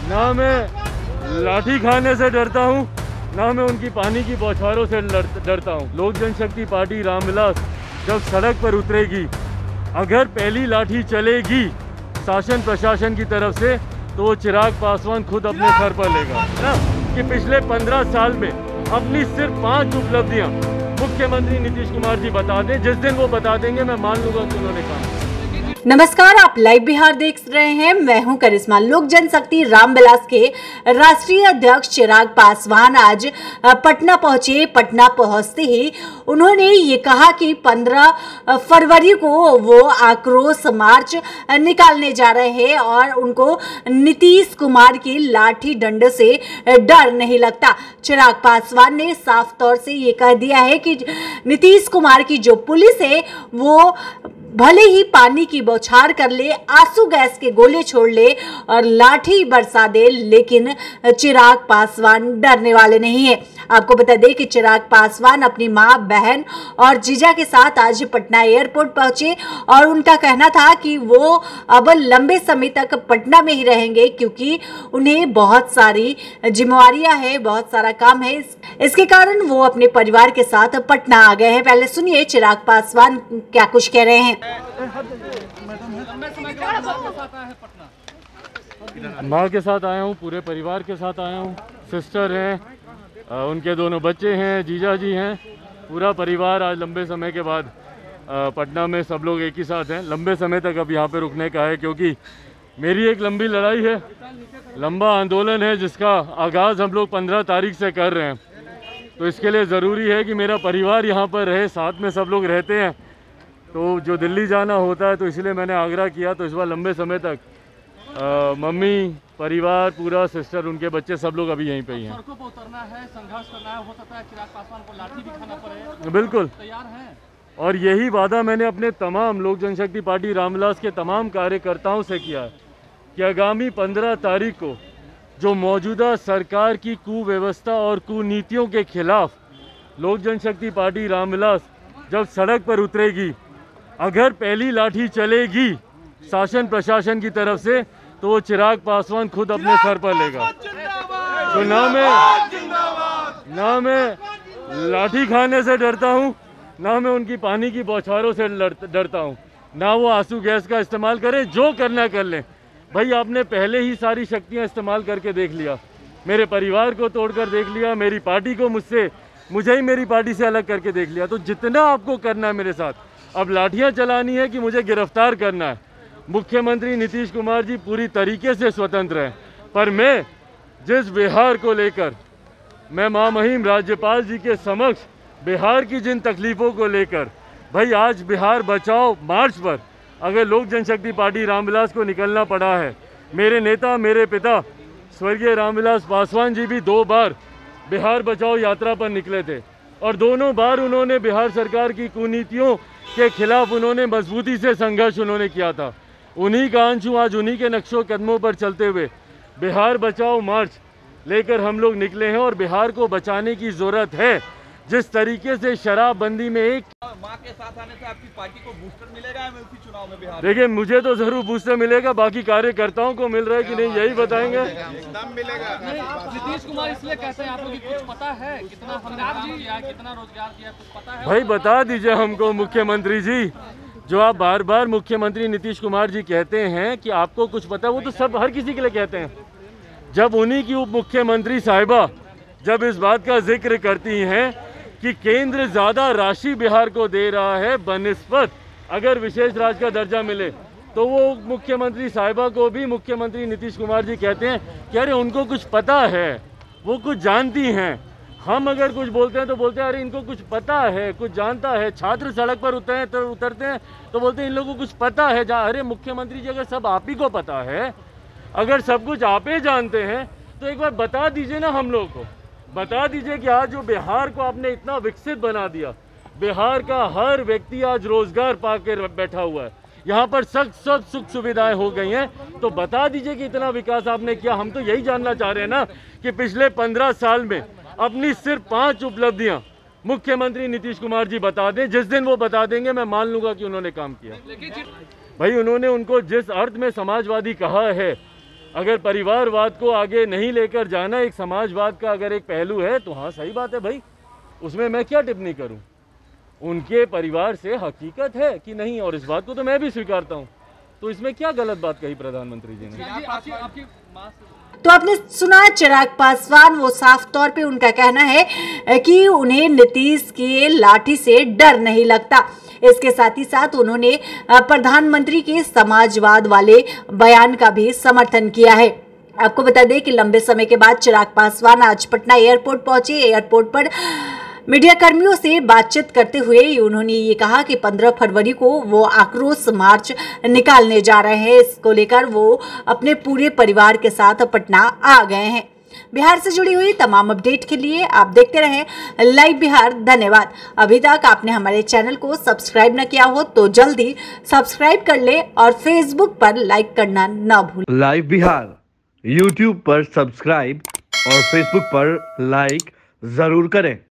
ना मैं लाठी खाने से डरता हूँ, ना मैं उनकी पानी की बौछारों से डरता हूँ। लोक जनशक्ति पार्टी रामविलास जब सड़क पर उतरेगी, अगर पहली लाठी चलेगी शासन प्रशासन की तरफ से, तो वो चिराग पासवान खुद अपने सर पर लेगा ना। कि पिछले 15 साल में अपनी सिर्फ 5 उपलब्धियां मुख्यमंत्री नीतीश कुमार जी बता दें। जिस दिन वो बता देंगे, मैं मान लूंगा कि उन्होंने काम। नमस्कार, आप लाइव बिहार देख रहे हैं। मैं हूं करिश्मा। लोक जनशक्ति रामविलास के राष्ट्रीय अध्यक्ष चिराग पासवान आज पटना पहुंचे। पटना पहुंचते ही उन्होंने ये कहा कि 15 फरवरी को वो आक्रोश मार्च निकालने जा रहे हैं और उनको नीतीश कुमार की लाठी डंडे से डर नहीं लगता। चिराग पासवान ने साफ तौर से ये कह दिया है कि नीतीश कुमार की जो पुलिस है वो भले ही पानी की बौछार कर ले, आंसू गैस के गोले छोड़ ले और लाठी बरसा दे, लेकिन चिराग पासवान डरने वाले नहीं है। आपको बता दें कि चिराग पासवान अपनी मां, बहन और जीजा के साथ आज पटना एयरपोर्ट पहुंचे और उनका कहना था कि वो अब लंबे समय तक पटना में ही रहेंगे क्योंकि उन्हें बहुत सारी जिम्मेवारियां हैं, बहुत सारा काम है। इसके कारण वो अपने परिवार के साथ पटना आ गए हैं। पहले सुनिए चिराग पासवान क्या कुछ कह रहे हैं। माँ के साथ आया हूँ, पूरे परिवार के साथ आया हूँ। सिस्टर हैं, उनके दोनों बच्चे हैं, जीजा जी हैं, पूरा परिवार आज लंबे समय के बाद पटना में सब लोग एक ही साथ हैं। लंबे समय तक अब यहाँ पे रुकने का है क्योंकि मेरी एक लंबी लड़ाई है, लंबा आंदोलन है जिसका आगाज़ हम लोग 15 तारीख से कर रहे हैं। तो इसके लिए ज़रूरी है कि मेरा परिवार यहाँ पर रहे, साथ में सब लोग रहते हैं। तो जो दिल्ली जाना होता है तो इसलिए मैंने आग्रह किया। तो इस बार लंबे समय तक मम्मी, परिवार पूरा, सिस्टर, उनके बच्चे सब लोग अभी यहीं पे ही हैं। सड़कों पर उतरना है, संघर्ष करना है, हो सकता है चिराग पासवान को लाठी भी खाना पड़े। बिल्कुल तैयार हैं। और यही वादा मैंने अपने तमाम लोक जनशक्ति पार्टी रामविलास के तमाम कार्यकर्ताओं से किया है कि आगामी 15 तारीख को जो मौजूदा सरकार की कुव्यवस्था और कुनीतियों के खिलाफ लोक जनशक्ति पार्टी रामविलास जब सड़क पर उतरेगी, अगर पहली लाठी चलेगी शासन प्रशासन की तरफ से, तो वो चिराग पासवान खुद अपने सर पर लेगा। तो ना मैं लाठी खाने से डरता हूँ, ना मैं उनकी पानी की बौछारों से डरता हूँ, ना वो आंसू गैस का इस्तेमाल करें। जो करना कर लें। भाई आपने पहले ही सारी शक्तियाँ इस्तेमाल करके देख लिया, मेरे परिवार को तोड़कर देख लिया, मेरी पार्टी को मुझे ही मेरी पार्टी से अलग करके देख लिया। तो जितना आपको करना है मेरे साथ, अब लाठियां चलानी है कि मुझे गिरफ्तार करना है। मुख्यमंत्री नीतीश कुमार जी पूरी तरीके से स्वतंत्र हैं, पर मैं जिस बिहार को लेकर मैं महामहिम राज्यपाल जी के समक्ष बिहार की जिन तकलीफ़ों को लेकर, भाई आज बिहार बचाओ मार्च पर अगर लोक जनशक्ति पार्टी रामविलास को निकलना पड़ा है। मेरे नेता, मेरे पिता स्वर्गीय रामविलास पासवान जी भी 2 बार बिहार बचाओ यात्रा पर निकले थे और दोनों बार उन्होंने बिहार सरकार की कुनीतियों के खिलाफ उन्होंने मजबूती से संघर्ष उन्होंने किया था। उन्हीं का अंश हूँ, आज उन्हीं के नक्शों कदमों पर चलते हुए बिहार बचाओ मार्च लेकर हम लोग निकले हैं और बिहार को बचाने की ज़रूरत है। जिस तरीके से शराबबंदी में एक मां के साथ आने से आपकी पार्टी को बूस्टर मिलेगा एमएलसी चुनाव में बिहार? देखिए, मुझे तो जरूर बूस्टर मिलेगा, बाकी कार्यकर्ताओं को मिल रहा है कि नहीं यही बताएंगे। एकदम मिलेगा। नीतीश कुमार इसलिए कहते हैं, आपको कुछ पता है कितना हमने काम किया, कितना रोजगार किया, कुछ पता है? भाई बता दीजिए हमको मुख्यमंत्री जी, जो आप बार बार मुख्यमंत्री नीतीश कुमार जी कहते हैं कि आपको कुछ पता है, वो तो सब हर किसी के लिए कहते हैं। जब उन्हीं की उप मुख्यमंत्री साहिबा जब इस बात का जिक्र करती हैं कि केंद्र ज़्यादा राशि बिहार को दे रहा है बनिस्बत अगर विशेष राज्य का दर्जा मिले, तो वो मुख्यमंत्री साहिबा को भी मुख्यमंत्री नीतीश कुमार जी कहते हैं कि अरे उनको कुछ पता है, वो कुछ जानती हैं। हम अगर कुछ बोलते हैं तो बोलते हैं अरे इनको कुछ पता है, कुछ जानता है। छात्र सड़क पर उतरते हैं तो बोलते हैं इन लोगों को कुछ पता है। अरे मुख्यमंत्री जी, अगर सब आप ही को पता है, अगर सब कुछ आप ही जानते हैं, तो एक बार बता दीजिए ना हम लोग को। बता दीजिए कि आज जो बिहार को आपने इतना विकसित बना दिया, बिहार का हर व्यक्ति आज रोजगार पाकर बैठा हुआ है, यहाँ पर सब सुख सुविधाएं हो गई हैं, तो बता दीजिए कि इतना विकास आपने किया। हम तो यही जानना चाह रहे हैं ना कि पिछले 15 साल में अपनी सिर्फ 5 उपलब्धियां मुख्यमंत्री नीतीश कुमार जी बता दें। जिस दिन वो बता देंगे, मैं मान लूंगा कि उन्होंने काम किया। भाई उन्होंने उनको जिस अर्थ में समाजवादी कहा है, अगर परिवारवाद को आगे नहीं लेकर जाना, एक समाजवाद का अगर एक पहलू है तो हाँ सही बात है भाई, उसमें मैं क्या टिप्पणी करूं। उनके परिवार से हकीकत है कि नहीं, और इस बात को तो मैं भी स्वीकारता हूं, तो इसमें क्या गलत बात कही प्रधानमंत्री जी ने। आपकी माँ से तो आपने सुना चिराग पासवान, वो साफ तौर पे उनका कहना है कि उन्हें नीतीश के लाठी से डर नहीं लगता। इसके साथ ही साथ उन्होंने प्रधानमंत्री के समाजवाद वाले बयान का भी समर्थन किया है। आपको बता दें कि लंबे समय के बाद चिराग पासवान आज पटना एयरपोर्ट पहुंचे। एयरपोर्ट पर मीडिया कर्मियों से बातचीत करते हुए उन्होंने ये कहा कि 15 फरवरी को वो आक्रोश मार्च निकालने जा रहे हैं। इसको लेकर वो अपने पूरे परिवार के साथ पटना आ गए हैं। बिहार से जुड़ी हुई तमाम अपडेट के लिए आप देखते रहें लाइव बिहार। धन्यवाद। अभी तक आपने हमारे चैनल को सब्सक्राइब न किया हो तो जल्दी सब्सक्राइब कर ले और फेसबुक पर लाइक करना न भूलें। लाइव बिहार यूट्यूब पर सब्सक्राइब और फेसबुक पर लाइक जरूर करें।